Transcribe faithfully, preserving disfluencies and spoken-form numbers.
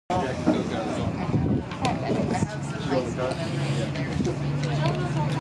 Jack Cook out of his own. I have some You on the ice car? cream in there.